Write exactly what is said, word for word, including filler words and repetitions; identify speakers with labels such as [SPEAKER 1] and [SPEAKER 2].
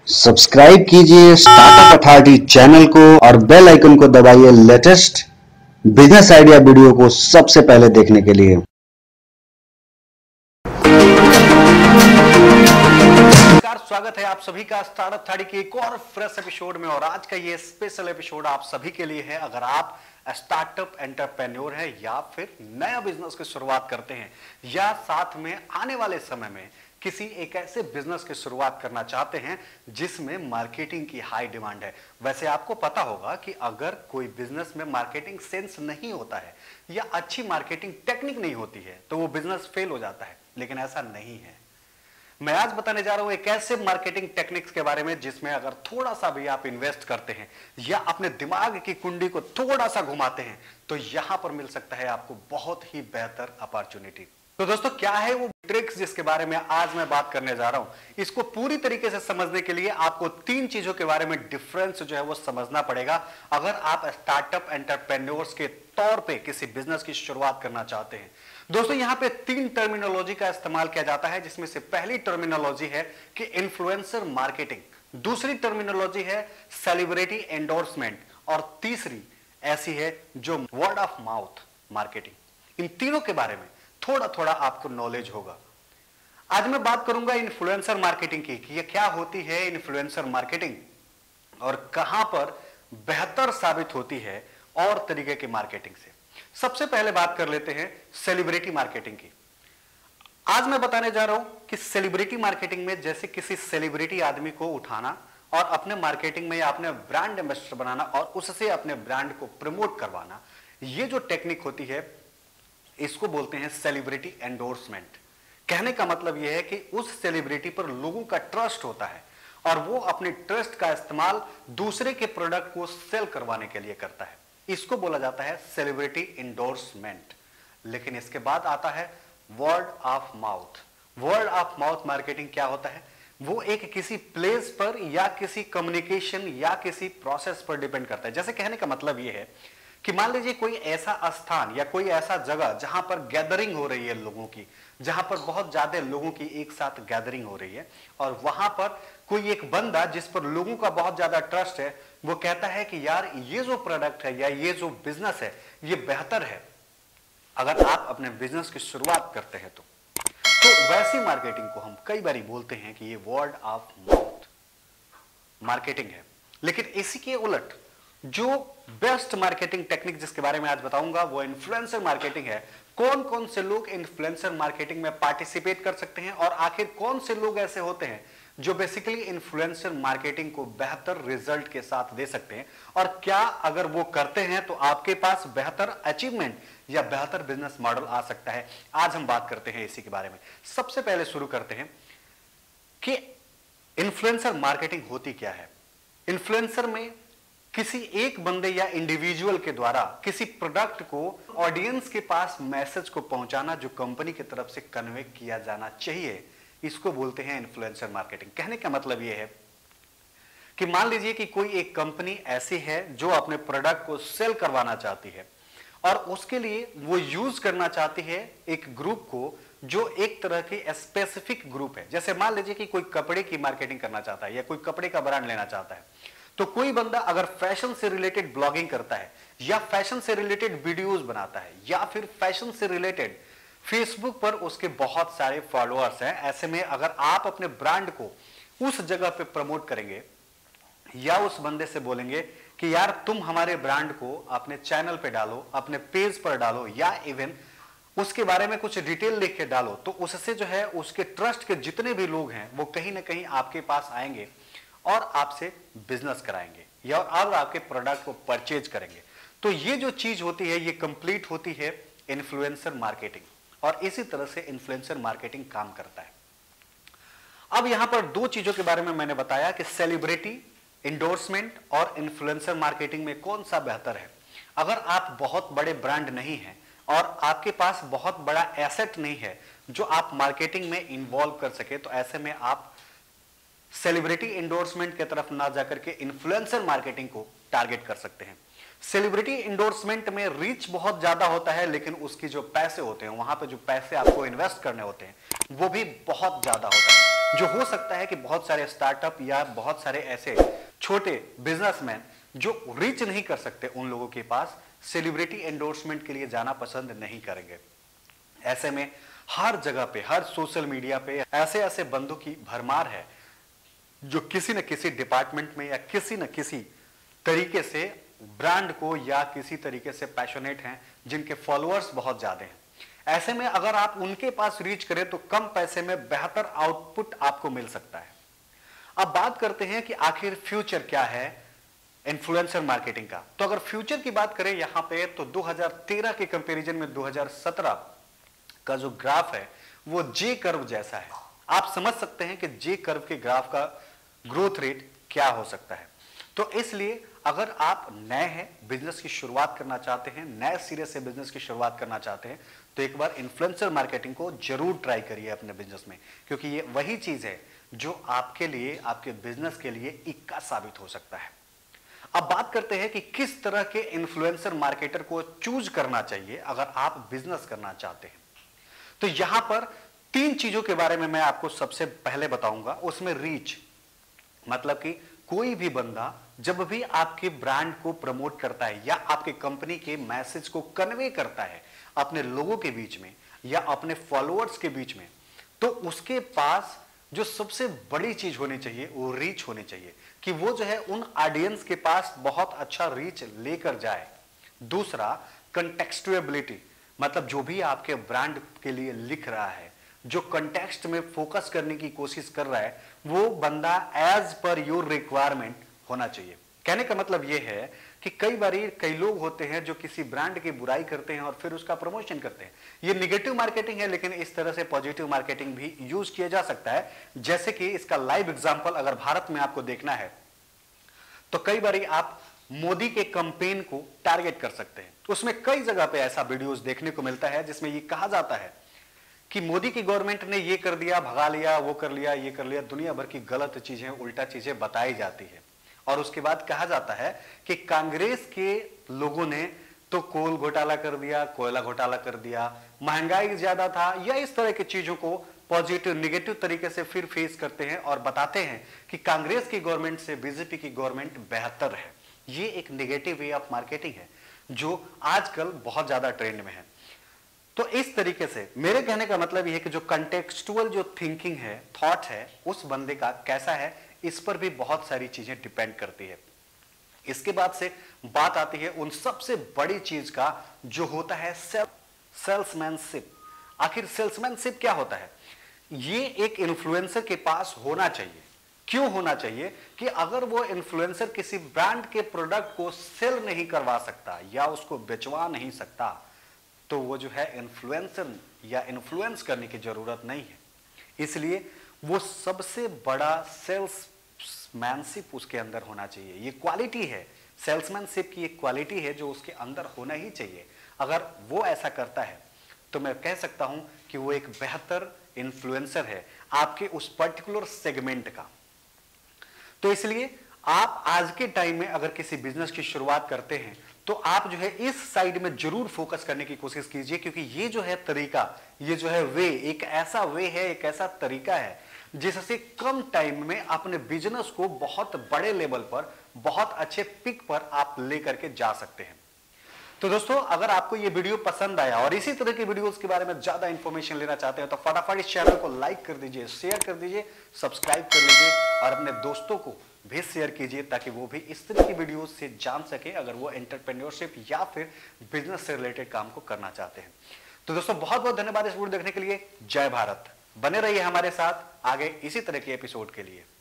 [SPEAKER 1] Subscribe कीजिए startup authority channel को और बेल आइकन को दबाइए लेटेस्ट बिजनेस आइडिया वीडियो को सबसे पहले देखने के लिए।
[SPEAKER 2] नमस्कार, स्वागत है आप सभी का स्टार्टअप अथॉरिटी के एक और फ्रेश एपिसोड में। और आज का ये स्पेशल एपिसोड आप सभी के लिए है। अगर आप स्टार्टअप एंटरप्रेन्योर है या फिर नया बिजनेस की शुरुआत करते हैं या साथ में आने वाले समय में किसी एक ऐसे बिजनेस की शुरुआत करना चाहते हैं जिसमें मार्केटिंग की हाई डिमांड है। वैसे आपको पता होगा कि अगर कोई बिजनेस में मार्केटिंग सेंस नहीं होता है या अच्छी मार्केटिंग टेक्निक नहीं होती है तो वो बिजनेस फेल हो जाता है, लेकिन ऐसा नहीं है। मैं आज बताने जा रहा हूं एक ऐसे मार्केटिंग टेक्निक्स के बारे में जिसमें अगर थोड़ा सा भी आप इन्वेस्ट करते हैं या अपने दिमाग की कुंडी को थोड़ा सा घुमाते हैं तो यहां पर मिल सकता है आपको बहुत ही बेहतर अपॉर्चुनिटी। तो दोस्तों, क्या है वो ट्रिक्स जिसके बारे में आज मैं बात करने जा रहा हूं। इसको पूरी तरीके से समझने के लिए आपको तीन चीजों के बारे में डिफरेंस जो है वो समझना पड़ेगा अगर आप स्टार्टअप एंटरप्रेन्योर्स के तौर पे किसी बिजनेस की शुरुआत करना चाहते हैं। दोस्तों, यहां पे तीन टर्मिनोलॉजी का इस्तेमाल किया जाता है, जिसमें से पहली टर्मिनोलॉजी है कि इन्फ्लुएंसर मार्केटिंग, दूसरी टर्मिनोलॉजी है सेलिब्रिटी एंडोर्समेंट और तीसरी ऐसी है जो वर्ड ऑफ माउथ मार्केटिंग। इन तीनों के बारे में थोड़ा थोड़ा आपको नॉलेज होगा। आज मैं बात करूंगा इन्फ्लुएंसर मार्केटिंग की कि ये क्या होती है इन्फ्लुएंसर मार्केटिंग और कहां पर बेहतर साबित होती है और तरीके की मार्केटिंग से। सबसे पहले बात कर लेते हैं सेलिब्रिटी मार्केटिंग की। आज मैं बताने जा रहा हूं कि सेलिब्रिटी मार्केटिंग में जैसे किसी सेलिब्रिटी आदमी को उठाना और अपने मार्केटिंग में या अपने ब्रांड एम्बेसडर बनाना और उससे अपने ब्रांड को प्रमोट करवाना, ये जो टेक्निक होती है इसको बोलते हैं सेलिब्रिटी एंडोर्समेंट। कहने का मतलब यह है कि उस सेलिब्रिटी पर लोगों का ट्रस्ट होता है और वो अपने ट्रस्ट का इस्तेमाल दूसरे के प्रोडक्ट को सेल करवाने के लिए करता है। इसको बोला जाता है सेलिब्रिटी एंडोर्समेंट। लेकिन इसके बाद आता है word of mouth. Word of mouth marketing क्या होता है? वो एक किसी प्लेस पर या किसी कम्युनिकेशन या किसी प्रोसेस पर डिपेंड करता है। जैसे कहने का मतलब यह है कि मान लीजिए कोई ऐसा स्थान या कोई ऐसा जगह जहां पर गैदरिंग हो रही है लोगों की, जहां पर बहुत ज्यादा लोगों की एक साथ गैदरिंग हो रही है और वहां पर कोई एक बंदा जिस पर लोगों का बहुत ज्यादा ट्रस्ट है वो कहता है कि यार ये जो प्रोडक्ट है या ये जो बिजनेस है ये बेहतर है अगर आप अपने बिजनेस की शुरुआत करते हैं तो तो वैसी मार्केटिंग को हम कई बार बोलते हैं कि ये वर्ड ऑफ माउथ मार्केटिंग है। लेकिन इसी के उलट जो बेस्ट मार्केटिंग टेक्निक जिसके बारे में आज बताऊंगा वो इन्फ्लुएंसर मार्केटिंग है। कौन कौन से लोग इन्फ्लुएंसर मार्केटिंग में पार्टिसिपेट कर सकते हैं और आखिर कौन से लोग ऐसे होते हैं जो बेसिकली इन्फ्लुएंसर मार्केटिंग को बेहतर रिजल्ट के साथ दे सकते हैं, और क्या अगर वो करते हैं तो आपके पास बेहतर अचीवमेंट या बेहतर बिजनेस मॉडल आ सकता है। आज हम बात करते हैं इसी के बारे में। सबसे पहले शुरू करते हैं कि इन्फ्लुएंसर मार्केटिंग होती क्या है। इन्फ्लुएंसर में किसी एक बंदे या इंडिविजुअल के द्वारा किसी प्रोडक्ट को ऑडियंस के पास मैसेज को पहुंचाना जो कंपनी की तरफ से कन्वे किया जाना चाहिए, इसको बोलते हैं इन्फ्लुएंसर मार्केटिंग। कहने का मतलब यह है कि मान लीजिए कि कोई एक कंपनी ऐसी है जो अपने प्रोडक्ट को सेल करवाना चाहती है और उसके लिए वो यूज करना चाहती है एक ग्रुप को जो एक तरह की स्पेसिफिक ग्रुप है। जैसे मान लीजिए कि कोई कपड़े की मार्केटिंग करना चाहता है या कोई कपड़े का ब्रांड लेना चाहता है, तो कोई बंदा अगर फैशन से रिलेटेड ब्लॉगिंग करता है या फैशन से रिलेटेड वीडियोस बनाता है या फिर फैशन से रिलेटेड फेसबुक पर उसके बहुत सारे फॉलोअर्स हैं, ऐसे में अगर आप अपने ब्रांड को उस जगह पे प्रमोट करेंगे या उस बंदे से बोलेंगे कि यार तुम हमारे ब्रांड को अपने चैनल पे डालो, अपने पेज पर डालो या इवन उसके बारे में कुछ डिटेल लिख के डालो, तो उससे जो है उसके ट्रस्ट के जितने भी लोग हैं वो कहीं ना कहीं आपके पास आएंगे और आपसे बिजनेस कराएंगे या और आपके प्रोडक्ट को परचेज करेंगे। तो ये जो चीज होती है ये कंप्लीट होती है इन्फ्लुएंसर मार्केटिंग, और इसी तरह से इन्फ्लुएंसर मार्केटिंग काम करता है। अब यहां पर दो चीजों के बारे में मैंने बताया कि सेलिब्रिटी एंडोर्समेंट और इन्फ्लुएंसर मार्केटिंग में कौन सा बेहतर है। अगर आप बहुत बड़े ब्रांड नहीं हैं और आपके पास बहुत बड़ा एसेट नहीं है जो आप मार्केटिंग में इन्वॉल्व कर सके, तो ऐसे में आप सेलिब्रिटी एंडोर्समेंट की तरफ ना जाकर के इन्फ्लुएंसर मार्केटिंग को टारगेट कर सकते हैं। सेलिब्रिटी एंडोर्समेंट में रीच बहुत ज्यादा होता है, लेकिन उसकी जो पैसे होते हैं, वहां पे जो पैसे आपको इन्वेस्ट करने होते हैं वो भी बहुत ज्यादा होता है। जो हो सकता है कि बहुत सारे स्टार्टअप या बहुत सारे ऐसे छोटे बिजनेसमैन जो रीच नहीं कर सकते, उन लोगों के पास सेलिब्रिटी एंडोर्समेंट के लिए जाना पसंद नहीं करेंगे। ऐसे में हर जगह पे, हर सोशल मीडिया पे ऐसे ऐसे बंदों की भरमार है जो किसी न किसी डिपार्टमेंट में या किसी न किसी तरीके से ब्रांड को या किसी तरीके से पैशनेट हैं, जिनके फॉलोअर्स बहुत ज्यादा हैं। ऐसे में अगर आप उनके पास रीच करें तो कम पैसे में बेहतर आउटपुट आपको मिल सकता है। अब बात करते हैं कि आखिर फ्यूचर क्या है इन्फ्लुएंसर मार्केटिंग का। तो अगर फ्यूचर की बात करें यहां पे, तो दो हज़ार तेरह के कंपैरिजन में दो हज़ार सत्रह का जो ग्राफ है वो जे कर्व जैसा है। आप समझ सकते हैं कि जे कर्व के ग्राफ का ग्रोथ रेट क्या हो सकता है। तो इसलिए अगर आप नए हैं, बिजनेस की शुरुआत करना चाहते हैं, नए सिरे से बिजनेस की शुरुआत करना चाहते हैं, तो एक बार इन्फ्लुएंसर मार्केटिंग को जरूर ट्राई करिए अपने बिजनेस में, क्योंकि ये वही चीज है जो आपके लिए, आपके बिजनेस के लिए इक्का साबित हो सकता है। अब बात करते हैं कि किस तरह के इन्फ्लुएंसर मार्केटर को चूज करना चाहिए अगर आप बिजनेस करना चाहते हैं। तो यहां पर तीन चीजों के बारे में मैं आपको सबसे पहले बताऊंगा। उसमें रीच, मतलब कि कोई भी बंदा जब भी आपके ब्रांड को प्रमोट करता है या आपके कंपनी के मैसेज को कन्वे करता है अपने लोगों के बीच में या अपने फॉलोअर्स के बीच में, तो उसके पास जो सबसे बड़ी चीज होनी चाहिए वो रीच होनी चाहिए, कि वो जो है उन ऑडियंस के पास बहुत अच्छा रीच लेकर जाए। दूसरा, कंटेक्स्टुएबिलिटी, मतलब जो भी आपके ब्रांड के लिए लिख रहा है, जो कंटेक्स्ट में फोकस करने की कोशिश कर रहा है, वो बंदा एज पर योर रिक्वायरमेंट होना चाहिए। कहने का मतलब ये है कि कई बार कई लोग होते हैं जो किसी ब्रांड की बुराई करते हैं और फिर उसका प्रमोशन करते हैं। ये निगेटिव मार्केटिंग है, लेकिन इस तरह से पॉजिटिव मार्केटिंग भी यूज किया जा सकता है। जैसे कि इसका लाइव एग्जांपल अगर भारत में आपको देखना है तो कई बार आप मोदी के कैंपेन को टारगेट कर सकते हैं। उसमें कई जगह पे ऐसा वीडियोस देखने को मिलता है जिसमें ये कहा जाता है कि मोदी की गवर्नमेंट ने ये कर दिया, भगा लिया, वो कर लिया, ये कर लिया, दुनिया भर की गलत चीजें, उल्टा चीजें बताई जाती है। और उसके बाद कहा जाता है कि कांग्रेस के लोगों ने तो कोल घोटाला कर दिया, कोयला घोटाला कर दिया, महंगाई ज्यादा था, या इस तरह की चीजों को पॉजिटिव निगेटिव तरीके से फिर फेस करते हैं और बताते हैं कि कांग्रेस की गवर्नमेंट से बीजेपी की गवर्नमेंट बेहतर है। ये एक निगेटिव वे ऑफ मार्केटिंग है जो आजकल बहुत ज्यादा ट्रेंड में है। तो इस तरीके से मेरे कहने का मतलब यह है कि जो कंटेक्सचुअल जो थिंकिंग है, थॉट है, उस बंदे का कैसा है, इस पर भी बहुत सारी चीजें डिपेंड करती है। इसके बाद से बात आती है उन सबसे बड़ी चीज का जो होता है सेल्समैनशिप। आखिर सेल्समैनशिप क्या होता है? ये एक इन्फ्लुएंसर के पास होना चाहिए। क्यों होना चाहिए? कि अगर वो इन्फ्लुएंसर किसी ब्रांड के प्रोडक्ट को सेल नहीं करवा सकता या उसको बेचवा नहीं सकता, तो वो जो है इन्फ्लुएंसर या इन्फ्लुएंस करने की जरूरत नहीं है। इसलिए वो सबसे बड़ा सेल्समैनशिप उसके अंदर होना चाहिए। ये क्वालिटी है, सेल्समैनशिप की एक क्वालिटी है जो उसके अंदर होना ही चाहिए। अगर वो ऐसा करता है तो मैं कह सकता हूं कि वो एक बेहतर इन्फ्लुएंसर है आपके उस पर्टिकुलर सेगमेंट का। तो इसलिए आप आज के टाइम में अगर किसी बिजनेस की शुरुआत करते हैं तो आप जो है इस साइड में जरूर फोकस करने की कोशिश कीजिए, क्योंकि ये जो है तरीका, ये जो है वे, एक ऐसा वे है, एक ऐसा तरीका है जिससे कम टाइम में अपने बिजनेस को बहुत बड़े लेवल पर, बहुत अच्छे पिक पर आप लेकर के जा सकते हैं। तो दोस्तों, अगर आपको ये वीडियो पसंद आया और इसी तरह की वीडियोस के बारे में ज्यादा इंफॉर्मेशन लेना चाहते हैं तो फटाफट इस चैनल को लाइक कर दीजिए, शेयर कर दीजिए, सब्सक्राइब कर लीजिए और अपने दोस्तों को भी शेयर कीजिए ताकि वो भी इस तरह की वीडियोस से जान सके अगर वो एंटरप्रेन्योरशिप या फिर बिजनेस से रिलेटेड काम को करना चाहते हैं। तो दोस्तों, बहुत बहुत धन्यवाद इस वीडियो देखने के लिए। जय भारत। बने रहिए हमारे साथ आगे इसी तरह के एपिसोड के लिए।